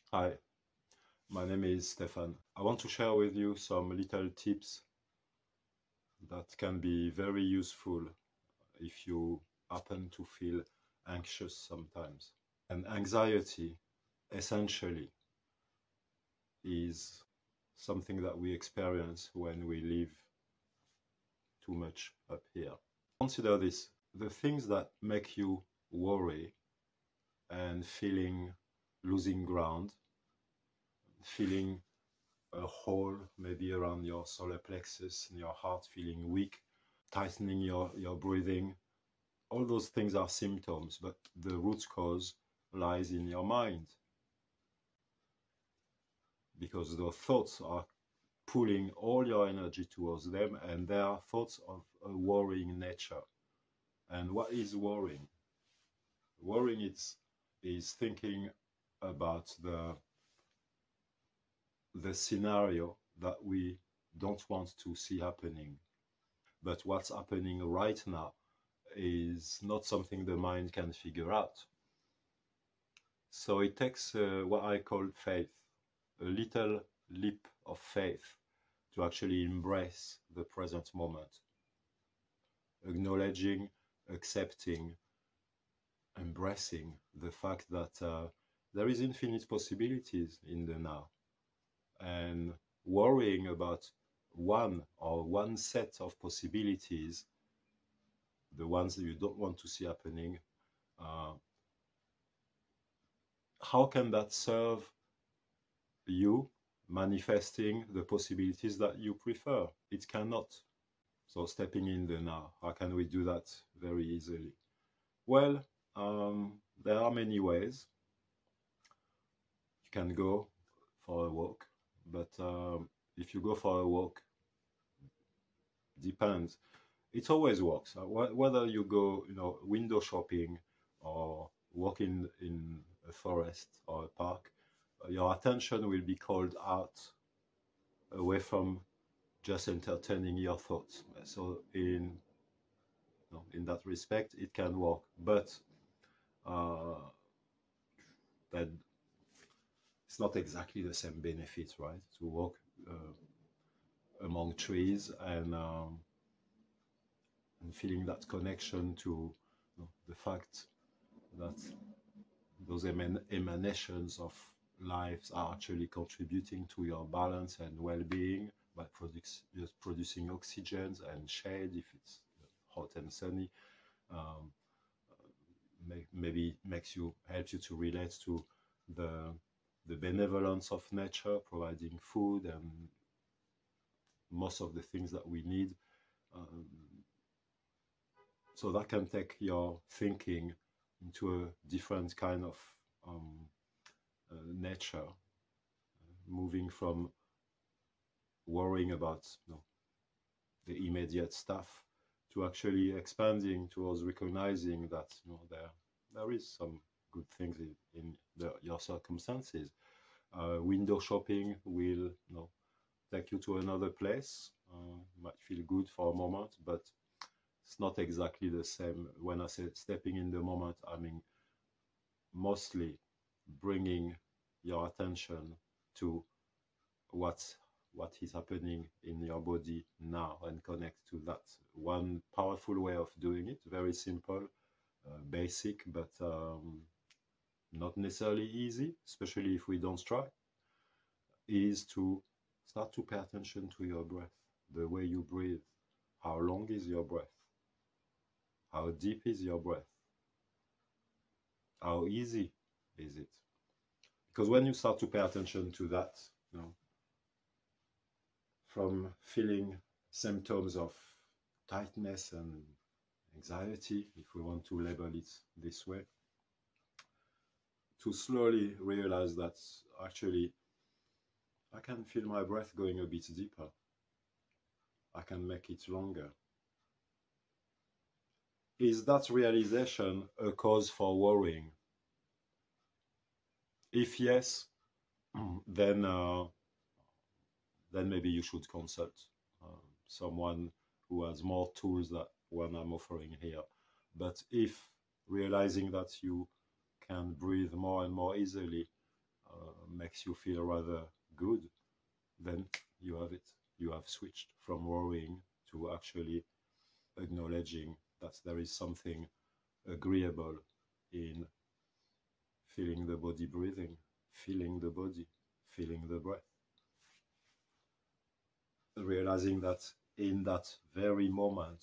Hi, my name is Stefan. I want to share with you some little tips that can be very useful if you happen to feel anxious sometimes. And anxiety, essentially, is something that we experience when we live too much up here. Consider this, the things that make you worry and feeling losing ground, feeling a hole maybe around your solar plexus in your heart, feeling weak, tightening your breathing. All those things are symptoms, but the root cause lies in your mind because the thoughts are pulling all your energy towards them, and they are thoughts of a worrying nature. And what is worrying? Worrying is thinking about the scenario that we don't want to see happening. But what's happening right now is not something the mind can figure out. So it takes what I call faith, a little leap of faith to actually embrace the present moment, acknowledging, accepting, embracing the fact that there is infinite possibilities in the now. And worrying about one set of possibilities, the ones that you don't want to see happening, uh, how can that serve you manifesting the possibilities that you prefer? It cannot. So stepping in the now, how can we do that very easily? Well, there are many ways. You can go for a walk, but if you go for a walk, depends. It always works. Whether you go, window shopping or walking in a forest or a park, your attention will be called out away from just entertaining your thoughts. So in that respect, it can work, but uh, that it's not exactly the same benefit, right? To walk among trees and feeling that connection to the fact that those emanations of lives are actually contributing to your balance and well-being by just producing oxygen and shade if it's hot and sunny. Um, Maybe helps you to relate to the the benevolence of nature, providing food and most of the things that we need. Um, so that can take your thinking into a different kind of nature, moving from worrying about the immediate stuff to actually expanding towards recognizing that there is some good things in your circumstances. Window shopping will take you to another place. Might feel good for a moment, but it's not exactly the same. When I say stepping in the moment, I mean mostly bringing your attention to what's what is happening in your body now and connect to that. One powerful way of doing it, very simple, basic, but not necessarily easy, especially if we don't try, is to start to pay attention to your breath, the way you breathe. How long is your breath? How deep is your breath? How easy is it? Because when you start to pay attention to that, from feeling symptoms of tightness and anxiety, if we want to label it this way, to slowly realize that actually I can feel my breath going a bit deeper. I can make it longer. Is that realization a cause for worrying? If yes, then maybe you should consult someone who has more tools than one I'm offering here. But if realizing that you can breathe more and more easily makes you feel rather good, then you have it. You have switched from worrying to actually acknowledging that there is something agreeable in feeling the body breathing, feeling the body, feeling the breath. Realizing that in that very moment,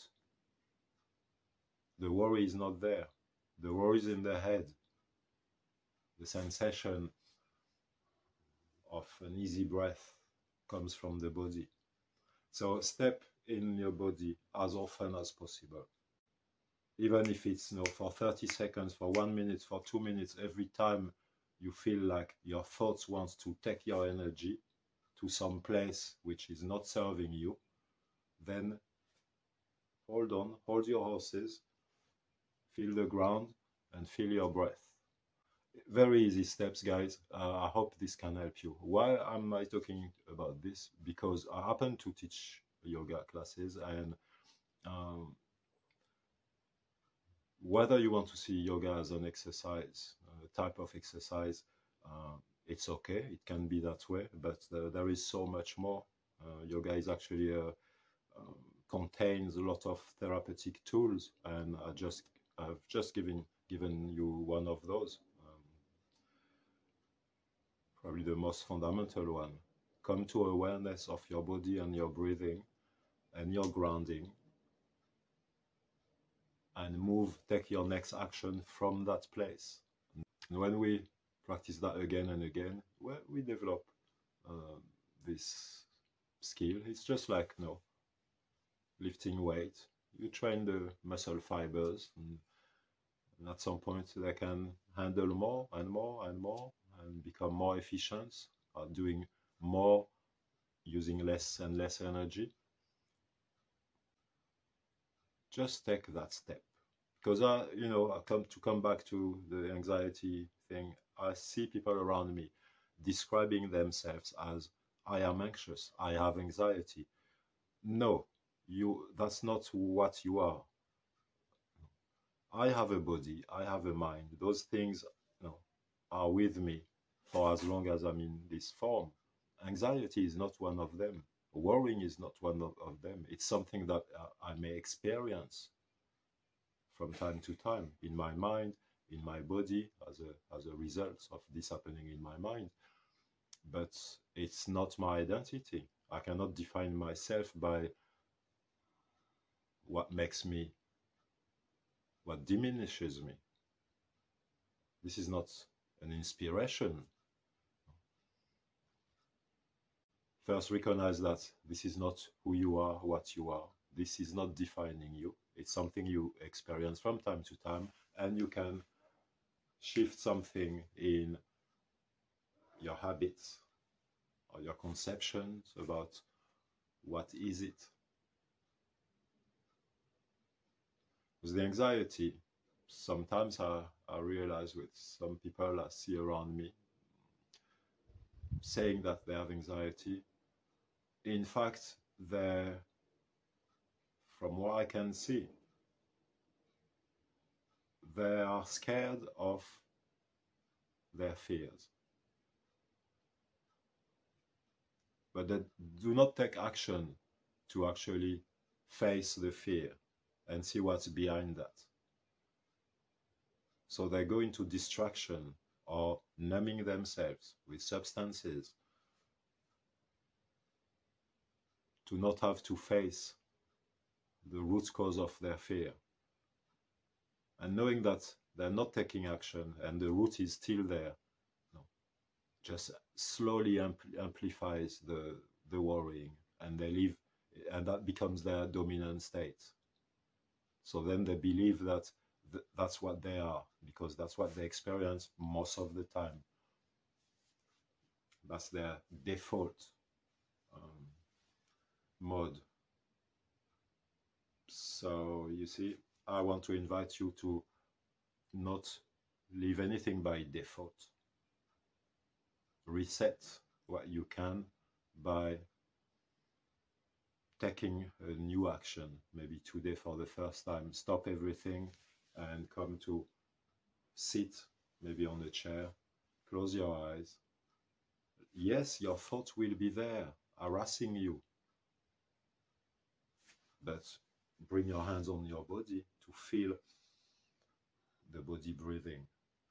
the worry is not there. The worry is in the head. The sensation of an easy breath comes from the body. So step in your body as often as possible. Even if it's for 30 seconds, for 1 minute, for 2 minutes, every time you feel like your thoughts want to take your energy to some place which is not serving you, then hold on, hold your horses, feel the ground, and feel your breath. Very easy steps, guys. I hope this can help you. Why am I talking about this? Because I happen to teach yoga classes, and whether you want to see yoga as an exercise, a type of exercise, it's okay. It can be that way, but there is so much more. Yoga is actually contains a lot of therapeutic tools, and I've just given you one of those. Probably the most fundamental one. Come to awareness of your body and your breathing and your grounding, and take your next action from that place. And when we practice that again and again, well, we develop this skill. It's just like lifting weight. You train the muscle fibers, and at some point they can handle more and more and more and become more efficient, doing more using less and less energy. Just take that step. Because I come back to the anxiety thing. I see people around me describing themselves as, I am anxious, I have anxiety. No, that's not what you are. I have a body, I have a mind. Those things are with me for as long as I'm in this form. Anxiety is not one of them. Worrying is not one of them. It's something that I may experience from time to time in my mind, in my body, as a result of this happening in my mind. But it's not my identity. I cannot define myself by what makes me, what diminishes me. This is not an inspiration. First, recognize that this is not who you are, what you are. This is not defining you. It's something you experience from time to time, and you can shift something in your habits or your conceptions about what is it. Because the anxiety, sometimes I realize with some people I see around me saying that they have anxiety, in fact, from what I can see, they are scared of their fears. But they do not take action to actually face the fear and see what's behind that. So they go into distraction or numbing themselves with substances to not have to face the root cause of their fear. And knowing that they're not taking action and the root is still there, just slowly amplifies the worrying, and they live, and that becomes their dominant state. So then they believe that that's what they are, because that's what they experience most of the time. That's their default mode. So you see, I want to invite you to not leave anything by default. Reset what you can by taking a new action, maybe today for the first time. Stop everything and come to sit, maybe on a chair, close your eyes, Yes, your thoughts will be there, harassing you, but bring your hands on your body to feel the body breathing.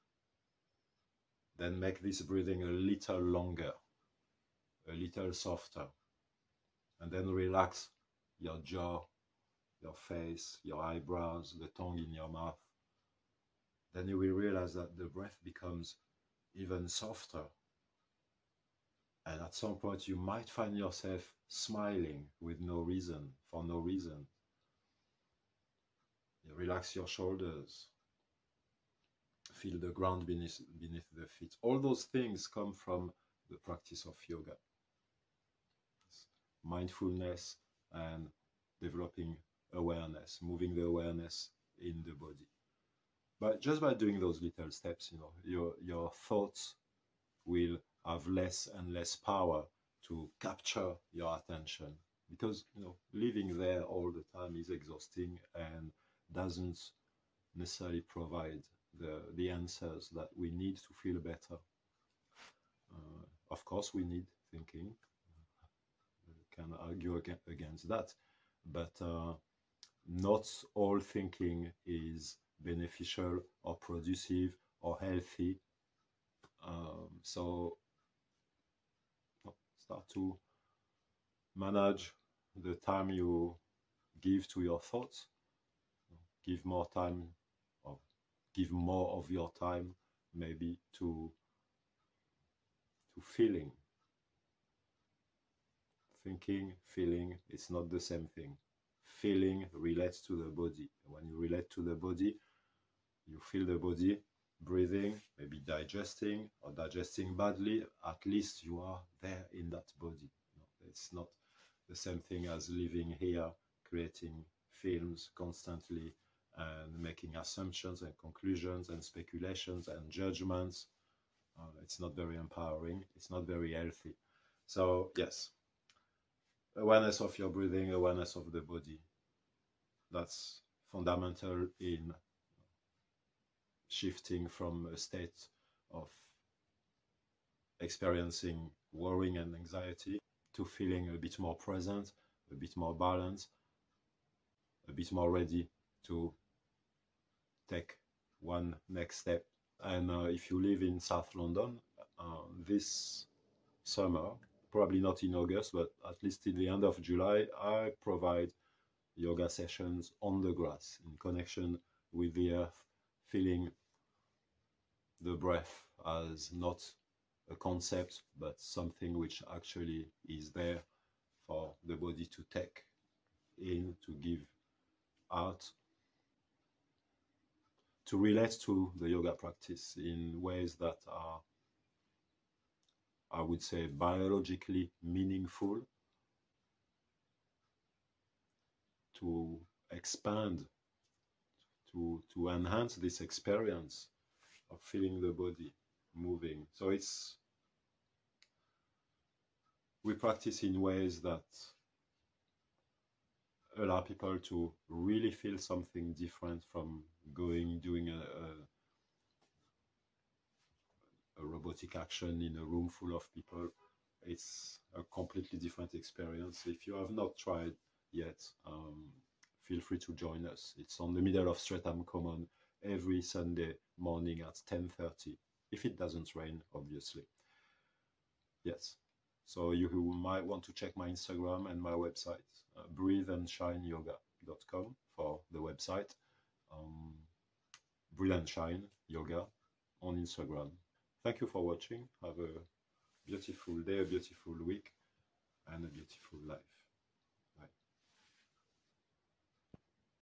Then make this breathing a little longer, a little softer, and then relax your jaw, your face, your eyebrows, the tongue in your mouth. Then you will realize that the breath becomes even softer. And at some point you might find yourself smiling with no reason, for no reason. You relax your shoulders, feel the ground beneath the feet. All those things come from the practice of yoga. Mindfulness and developing awareness, moving the awareness in the body. But just by doing those little steps, your thoughts will have less and less power to capture your attention, because living there all the time is exhausting and doesn't necessarily provide the answers that we need to feel better. Of course, we need thinking. Can argue against that, but not all thinking is beneficial or producive or healthy. So start to manage the time you give to your thoughts. Give more time, or give more of your time maybe to feeling. Thinking, feeling, it's not the same thing. Feeling relates to the body. When you relate to the body, you feel the body breathing, maybe digesting or digesting badly. At least you are there in that body. It's not the same thing as living here, creating films constantly and making assumptions and conclusions and speculations and judgments. It's not very empowering. It's not very healthy. So yes, awareness of your breathing, awareness of the body. That's fundamental in shifting from a state of experiencing worrying and anxiety to feeling a bit more present, a bit more balanced, a bit more ready to take one next step. And if you live in South London, this summer, probably not in August, but at least till the end of July, I provide yoga sessions on the grass in connection with the earth, feeling the breath as not a concept, but something which actually is there for the body to take in, to give out, to relate to the yoga practice in ways that are, I would say, biologically meaningful, to expand, to enhance this experience of feeling the body moving. So we practice in ways that allow people to really feel something different from doing a robotic action in a room full of people. It's a completely different experience. If you have not tried yet, feel free to join us. It's on the middle of Streatham Common every Sunday morning at 10:30, if it doesn't rain, obviously. Yes. So you might want to check my Instagram and my website, breatheandshineyoga.com for the website. Breathe and Shine Yoga on Instagram. Thank you for watching. Have a beautiful day, a beautiful week, and a beautiful life.